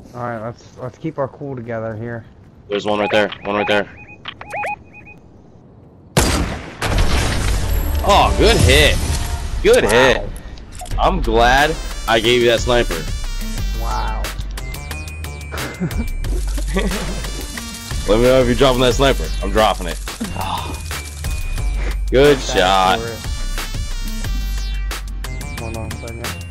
All right, let's keep our cool together here. There's one right there. One right there. Oh, good hit. Good hit. I'm glad I gave you that sniper. Wow. Let me know if you're dropping that sniper. I'm dropping it. Good shot. Hold on a second.